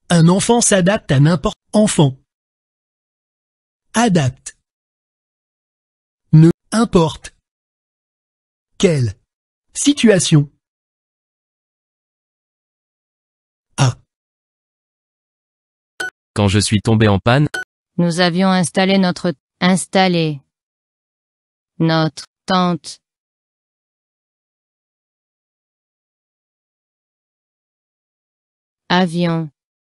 Un enfant s'adapte à n'importe enfant. Adapte. Ne importe. Quelle situation. À. Quand je suis tombé en panne, Nous avions installé notre tente. Avion.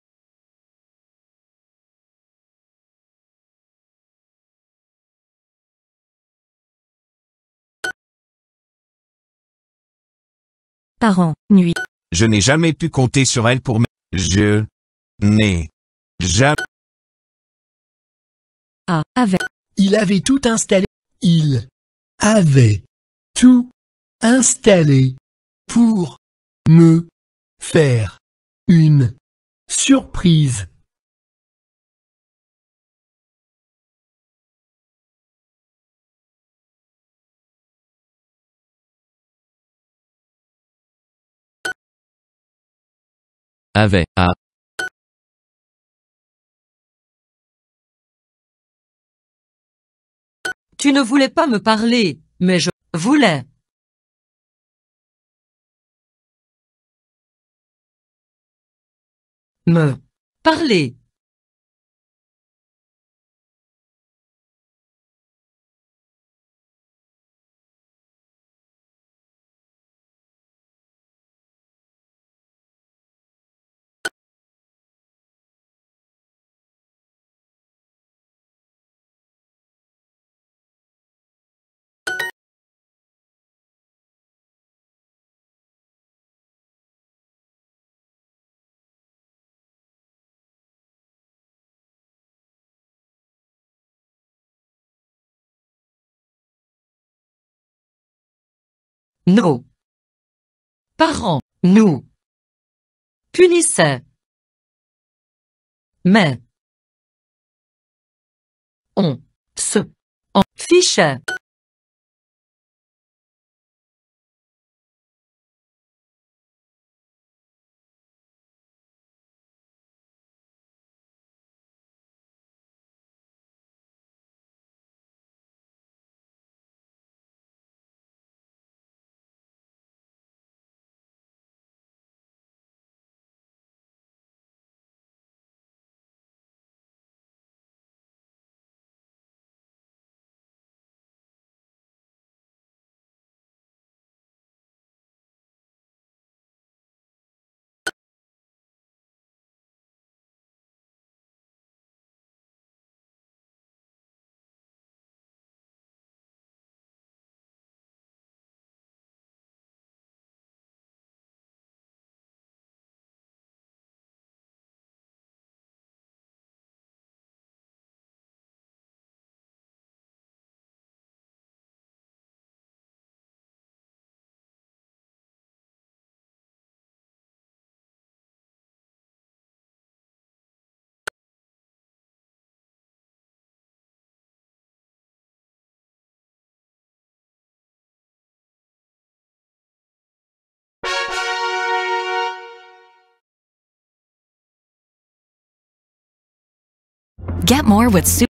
Parents, nuit. Je n'ai jamais pu compter sur elle pour Je n'ai jamais. Avec. Il avait tout installé. Il avait tout installé pour me faire une surprise. avait, a, Tu ne voulais pas me parler, mais je voulais. Me parler. Nos parents nous punissaient. Mais on se en fichait. Get more with